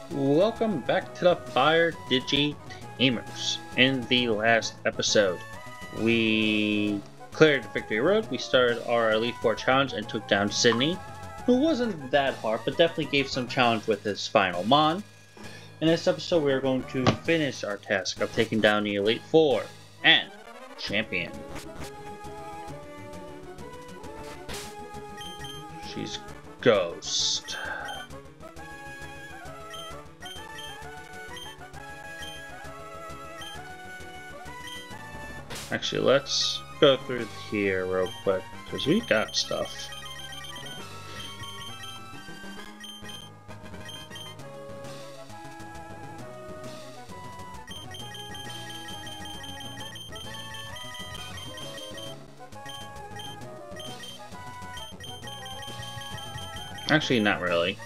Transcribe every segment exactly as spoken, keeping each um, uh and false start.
Welcome back to the Fire Digi Tamers. In the last episode, we cleared Victory Road, we started our Elite Four challenge and took down Sydney, who wasn't that hard, but definitely gave some challenge with his final Mon. In this episode, we are going to finish our task of taking down the Elite Four and Champion. She's Ghost. Actually, let's go through here real quick, because we got stuff. Actually, not really.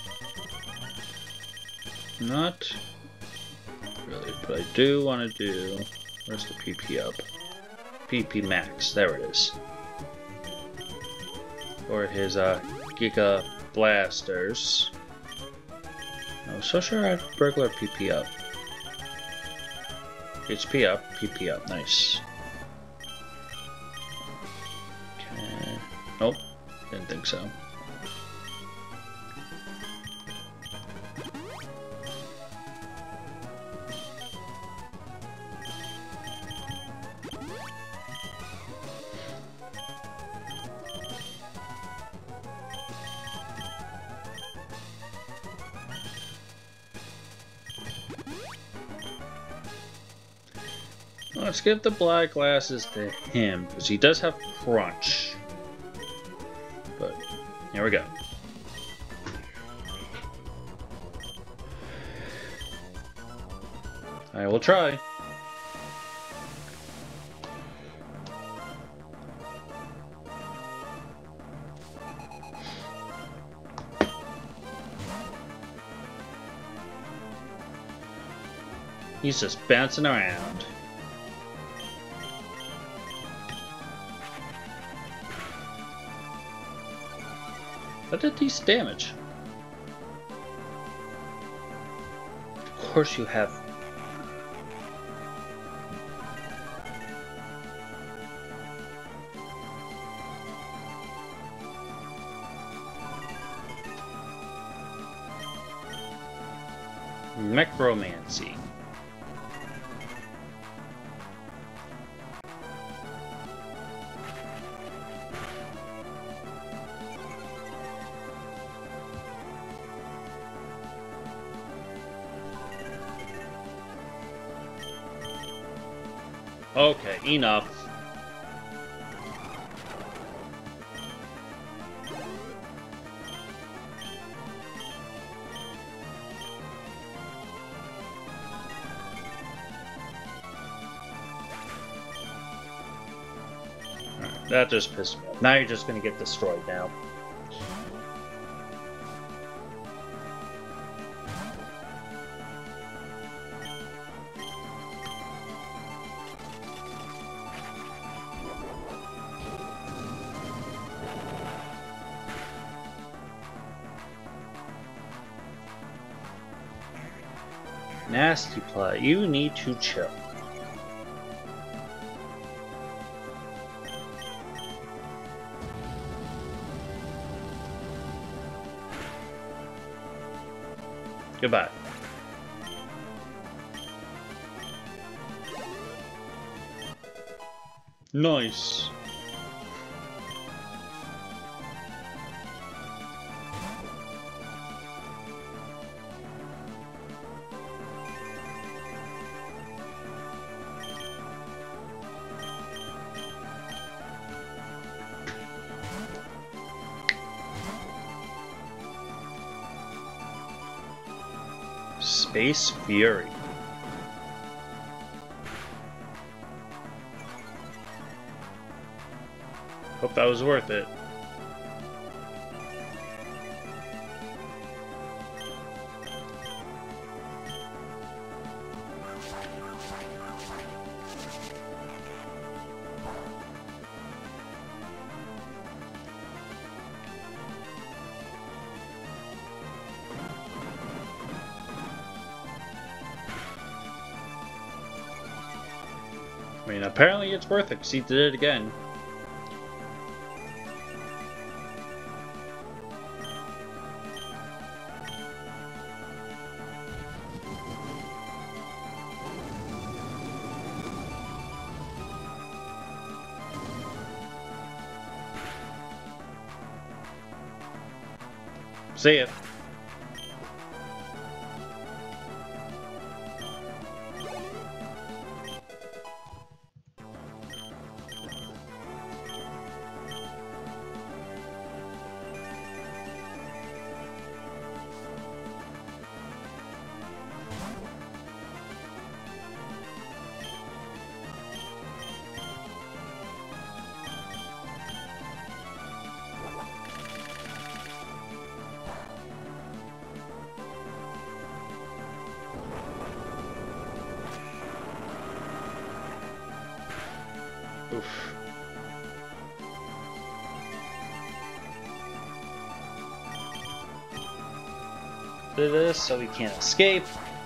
Not really, but I do want to do... Where's the P P up? P P Max, there it is. Or his uh, Giga Blasters. I was so sure I have regular P P up. H P up, P P up, nice. Okay. Nope, didn't think so. Let's give the black glasses to him, because he does have crunch. But, here we go. I will try. He's just bouncing around. That did decent damage. Of course you have. Necromancy. Okay, enough. Alright, that just pissed me off. Now you're just gonna get destroyed now. Nasty play. You need to chill. Goodbye. Nice. Space Fury. Hope that was worth it. mean, apparently it's worth it because he did it again. See ya. Oof. Do this so we can't escape.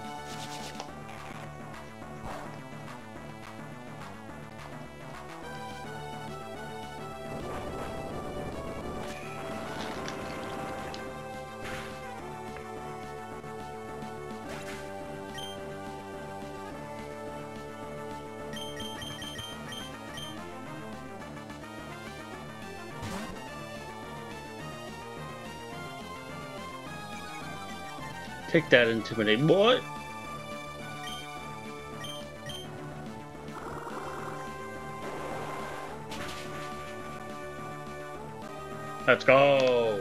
Take that, intimidate boy. Let's go.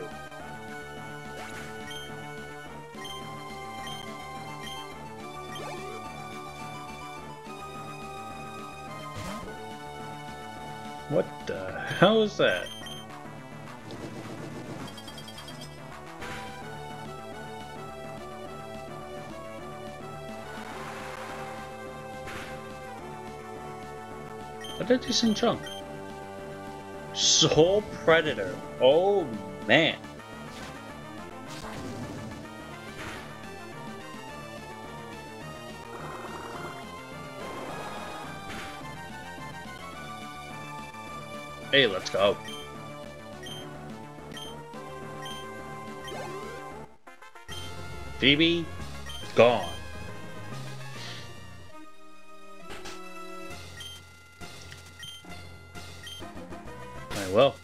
What the hell is that? What a decent chunk. Soul Predator. Oh man. Hey, let's go. Phoebe, gone. Well,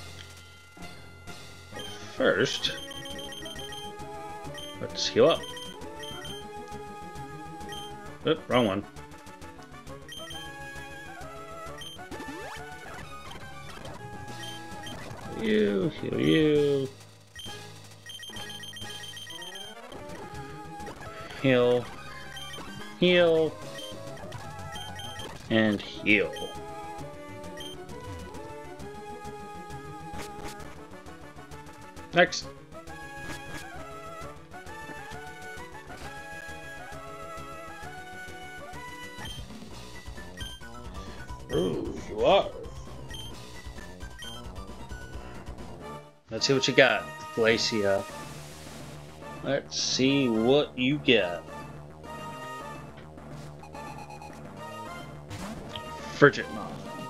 first, let's heal up. Oop, wrong one. You, heal you. Heal. Heal. And heal. Next. Ooh, you are. Let's see what you got, Glacia. Let's see what you get. Frigidmon.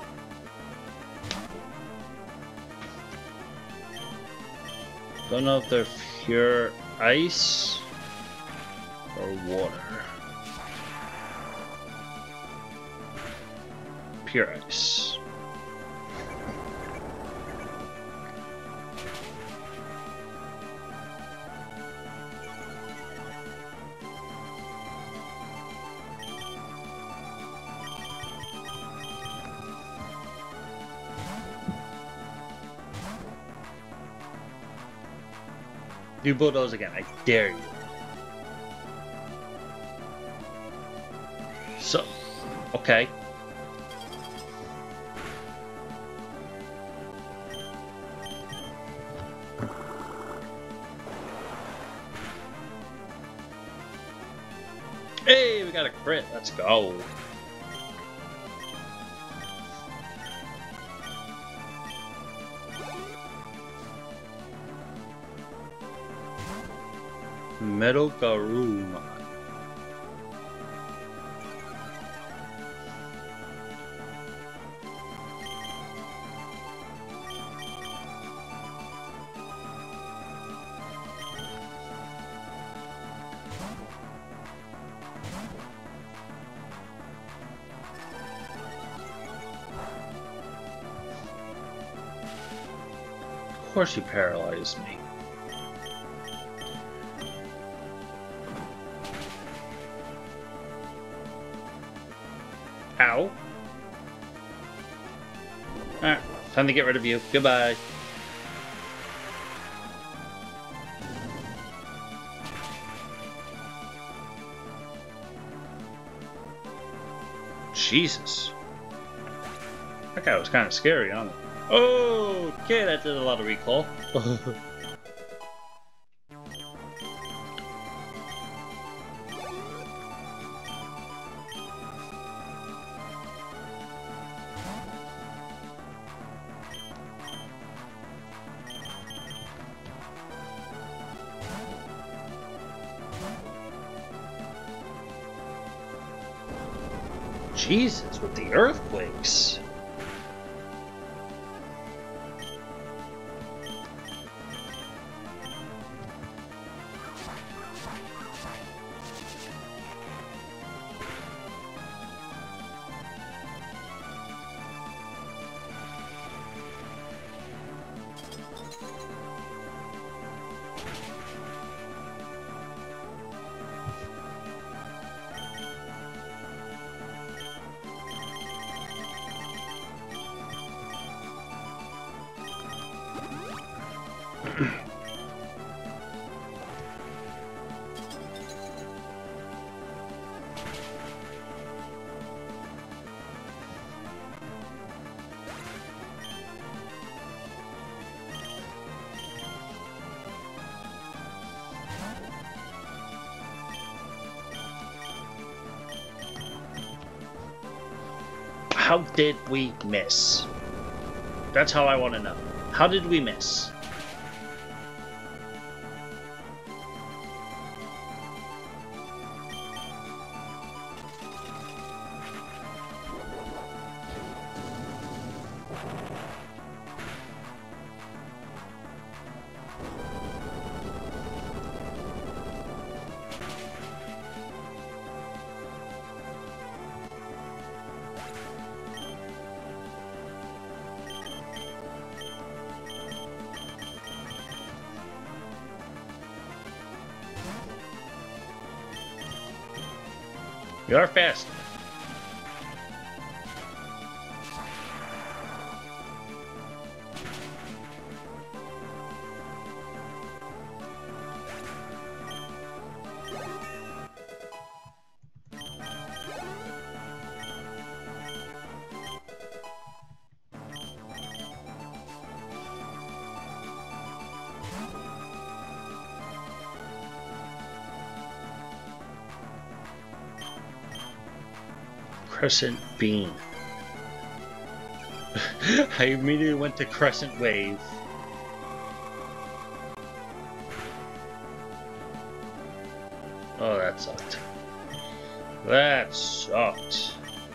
Don't know if they're pure ice or water. Pure ice. Do bulldoze again, I dare you. So, okay. Hey, we got a crit, let's go. Metal Garurumon. course you paralyzed me. Ow. Alright, time to get rid of you. Goodbye. Jesus. That guy was kind of scary, huh? Oh, okay, that did a lot of recall. Jesus, with the earthquakes. How did we miss? That's how I want to know. How did we miss? You are fast. Crescent Beam. I immediately went to Crescent Wave. Oh, that sucked. That sucked.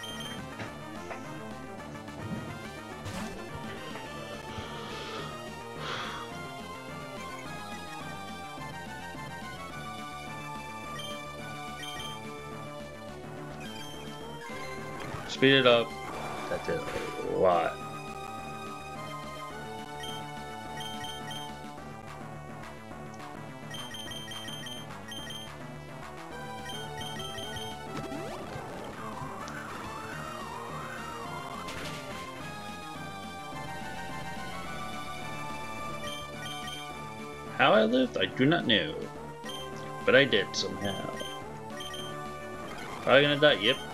Speed it up. That did a lot. How I lived, I do not know. But I did somehow. Probably gonna die, yep.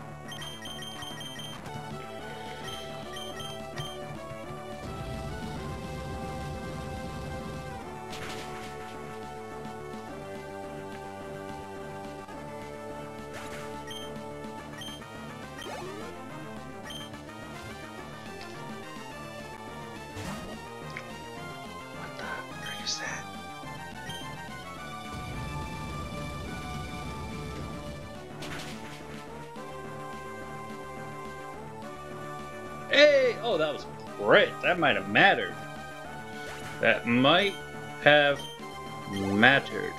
Hey! Oh, that was great. That might have mattered. That might have mattered.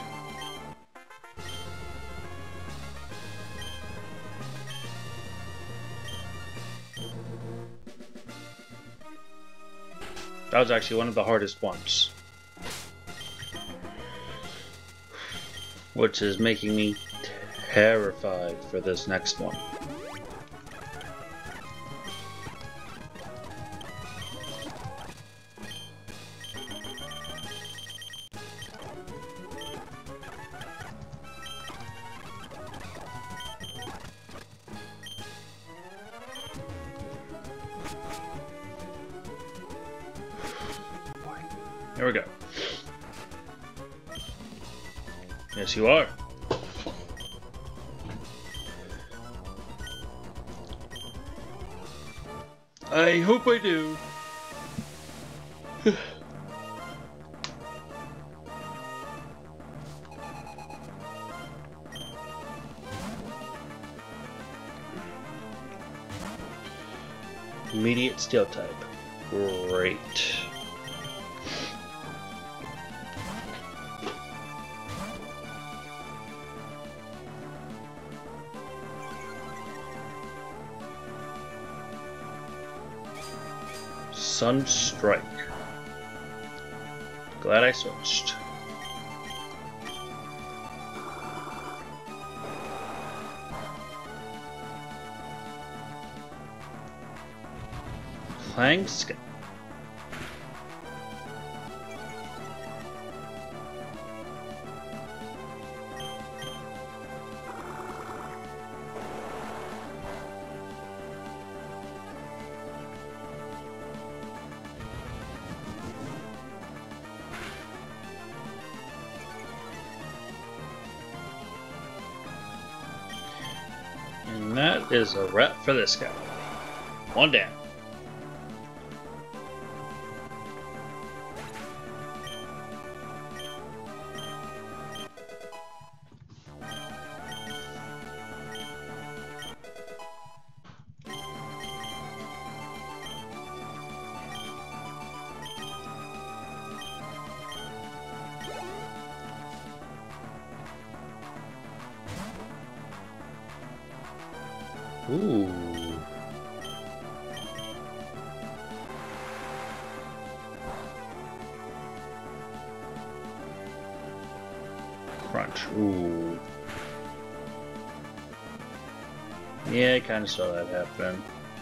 That was actually one of the hardest ones. Which is making me terrified for this next one. Here we go. Yes, you are. I hope I do. Immediate steel type. Great. Sunstrike. Glad I switched. Clang Sky. And that is a wrap for this guy. One down. Ooh. Crunch. Ooh. Yeah, I kind of saw that happen.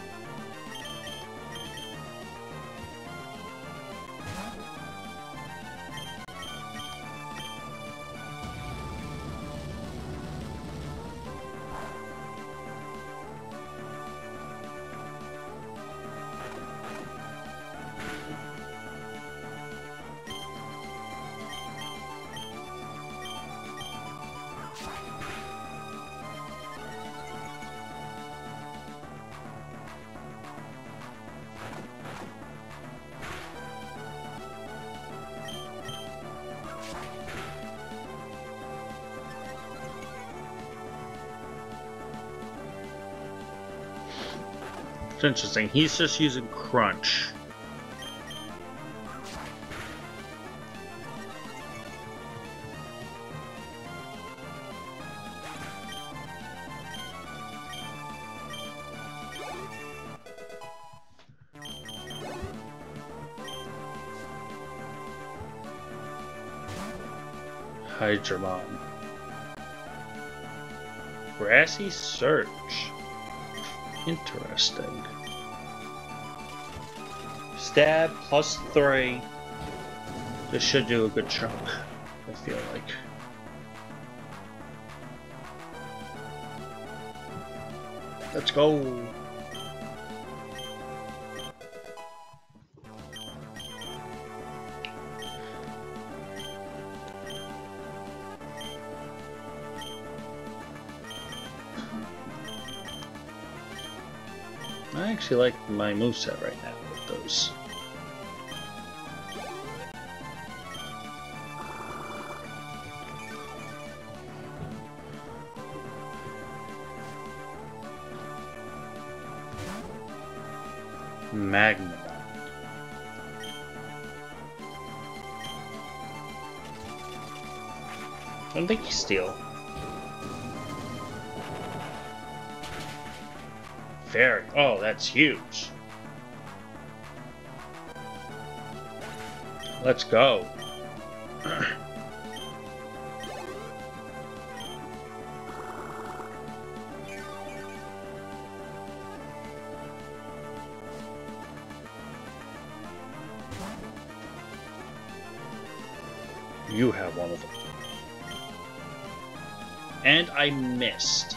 It's interesting. He's just using Crunch. Hydramon. Grassy Surge. Interesting. Stab plus three. This should do a good chunk, I feel like. Let's go. I actually like my moveset right now with those. Magnemon. I don't think he's steel. Very. Oh, that's huge. Let's go. You have one of them. And I missed.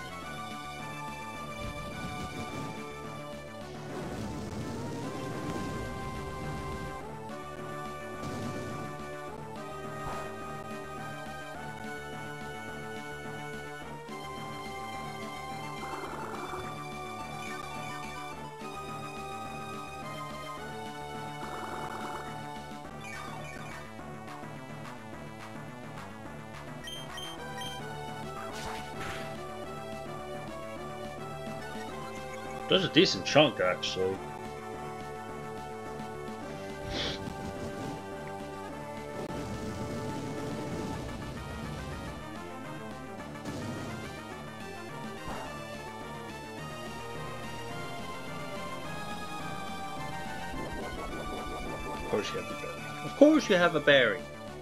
There's a decent chunk, actually. Of course you have a berry. Of course you have a berry.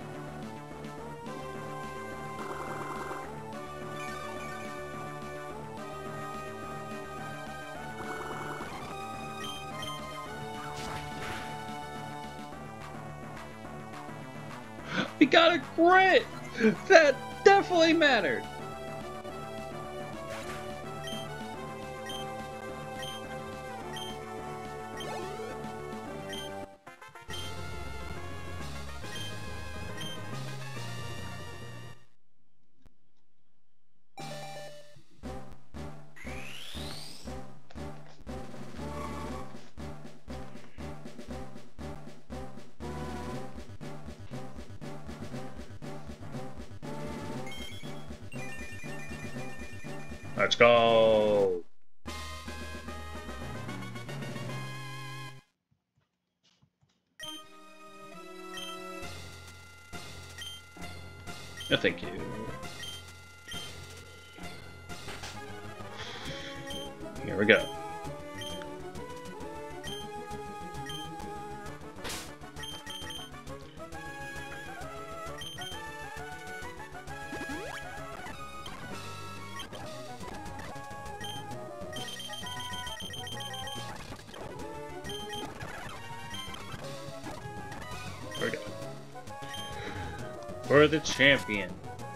We got a crit! That definitely mattered! Let's go! No, thank you. Here we go. There we go. We're the champion.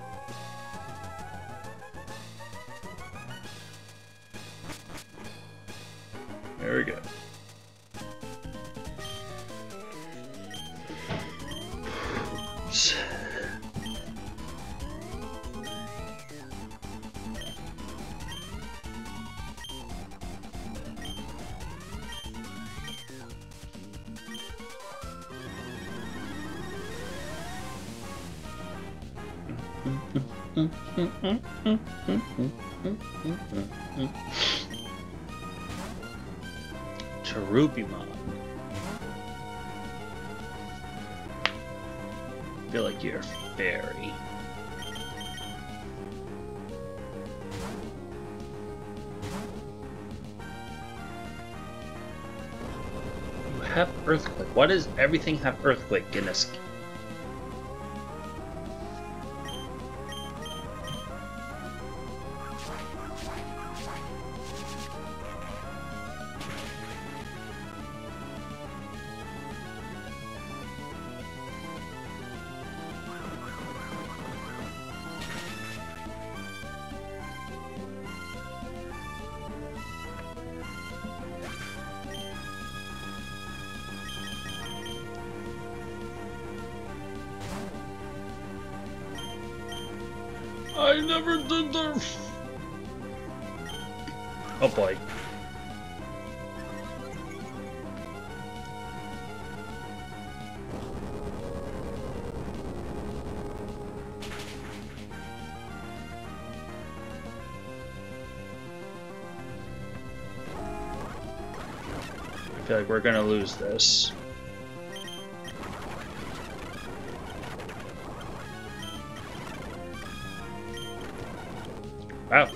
There we go. Oops. Cherubimon. I feel like you're a fairy. You have Earthquake. Why does everything have Earthquake in this? I never did that. Oh boy. I feel like we're gonna lose this. Wow.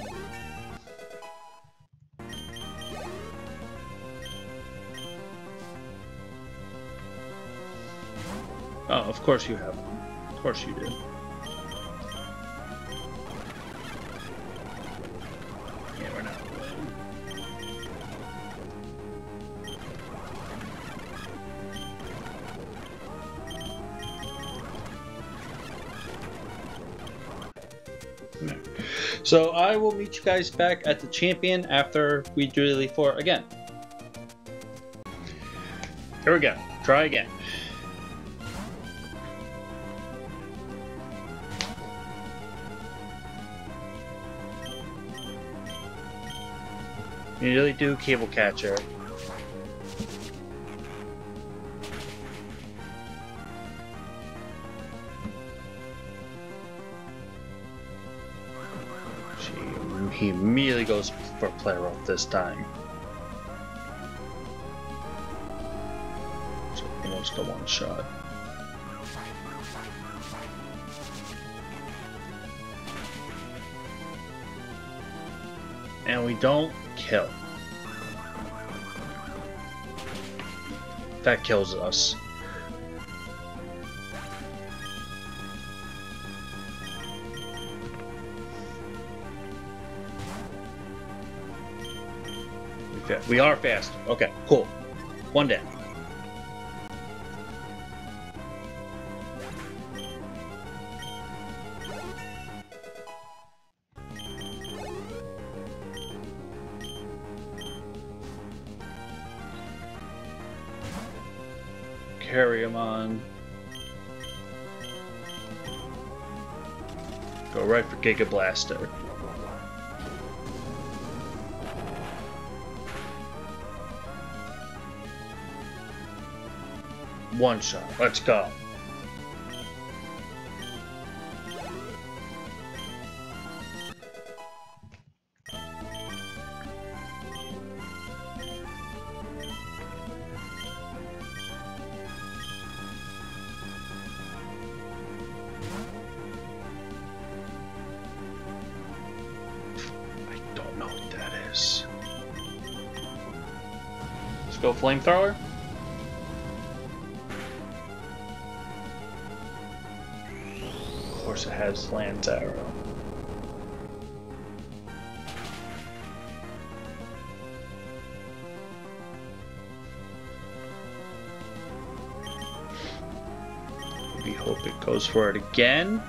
Oh, Of course you have one. Of course you do. Yeah, we're not winning. So I will meet you guys back at the champion after we do the Elite Four again. Here we go. Try again. Immediately do cable catcher. He immediately goes for player off this time. So almost a one shot. And we don't kill. That kills us. We are fast. Okay, cool. One down. Carry him on. Go right for Giga Blaster. One shot. Let's go. I don't know what that is. Let's go flamethrower. Of course it has Lance Arrow. We hope it goes for it again.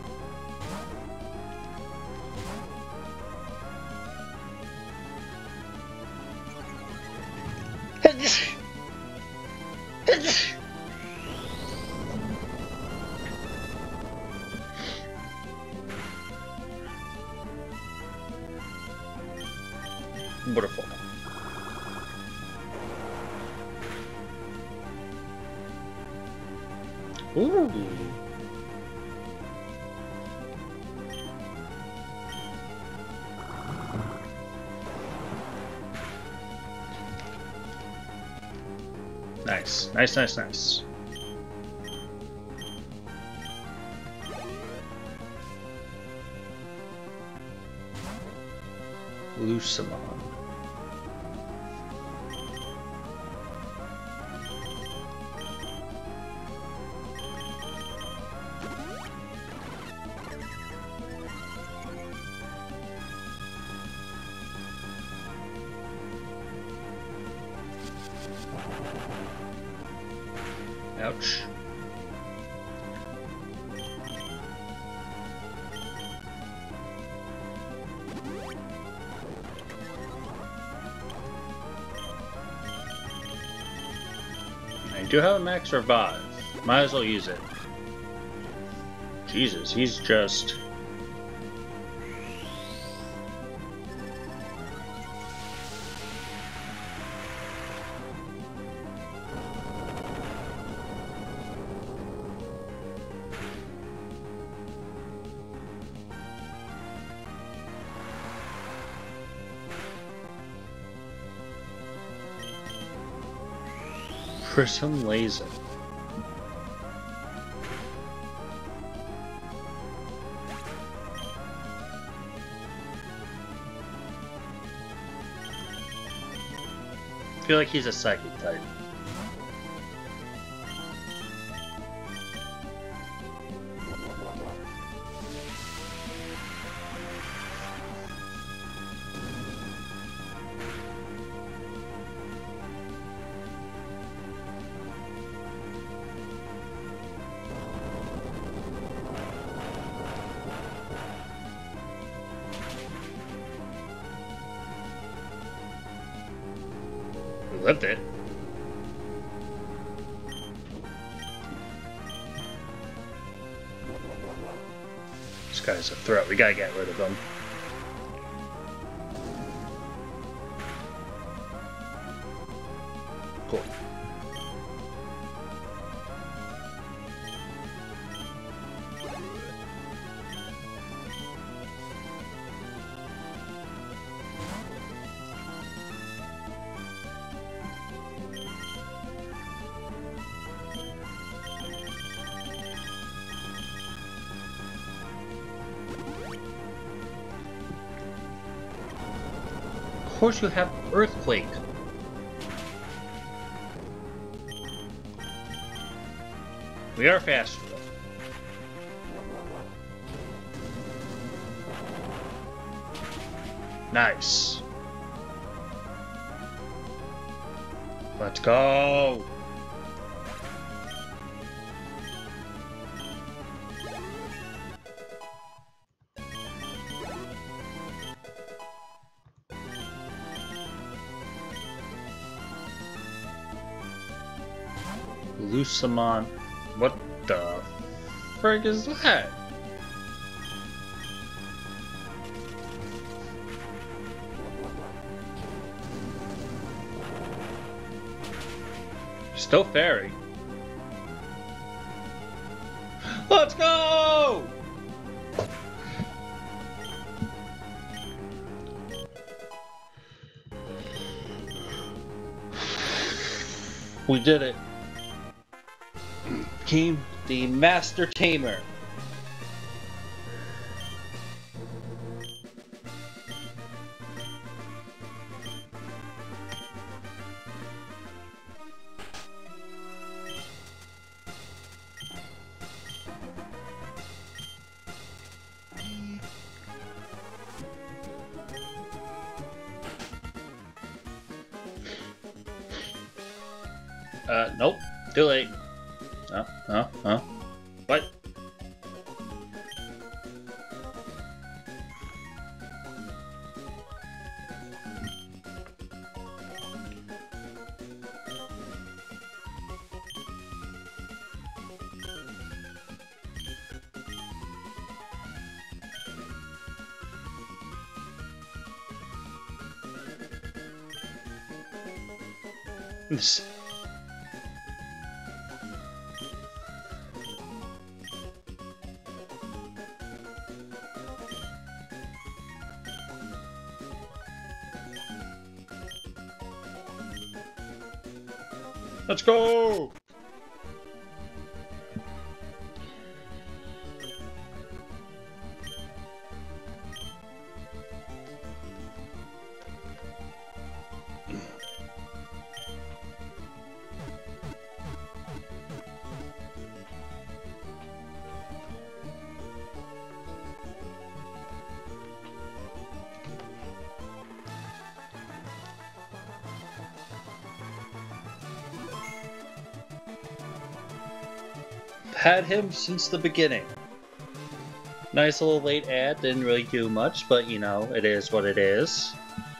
Waterfall. Ooh. Nice, nice, nice, nice. Lucimon. Ouch. I do have a max revive. Might as well use it. Jesus, he's just... Prism Laser. I feel like he's a psychic type. Lived it. This guy's a threat. We gotta get rid of him. Cool. Of course you have Earthquake. We are faster though. Nice. Let's go. Lucamon. What the frig is that? Still fairy. Let's go! We did it. Came the Master Tamer. Uh, nope. Too late. Huh? Huh? Huh? What? This. Let's go! Had him since the beginning. Nice little late ad, didn't really do much, but you know, it is what it is.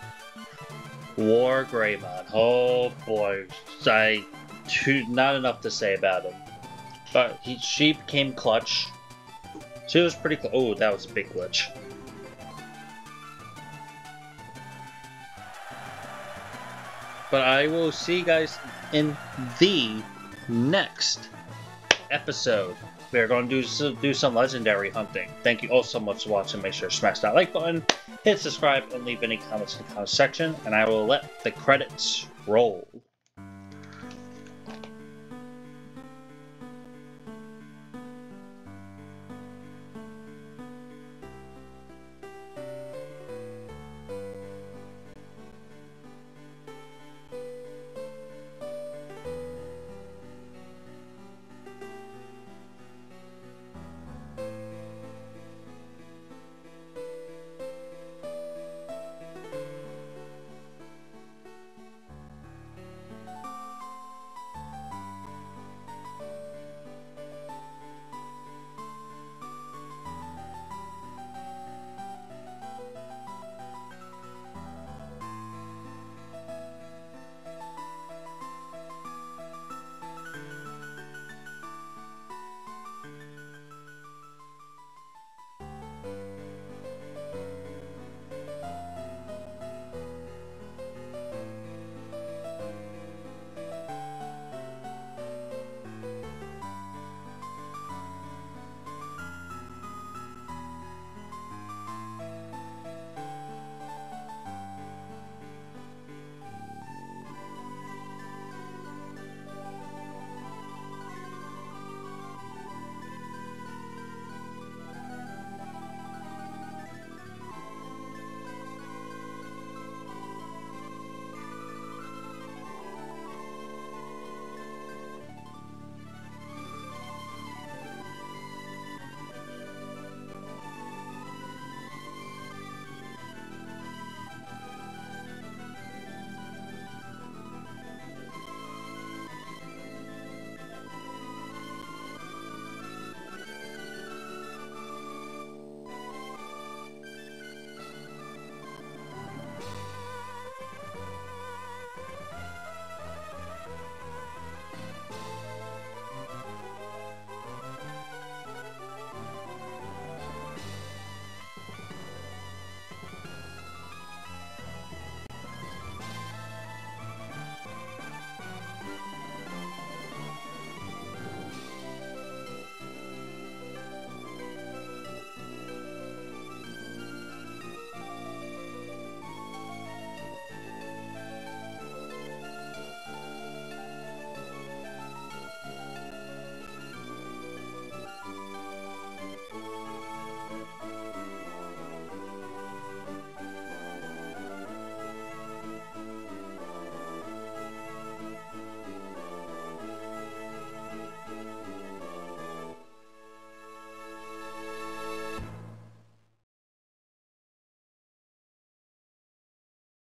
War Greymon. Oh boy, I too, not enough to say about him. But he, she became clutch. She was pretty close. Oh, that was a big glitch. But I will see you guys in the next episode. We are going to do, do some legendary hunting. Thank you all so much for watching. Make sure to smash that like button, hit subscribe, and leave any comments in the comment section, and I will let the credits roll.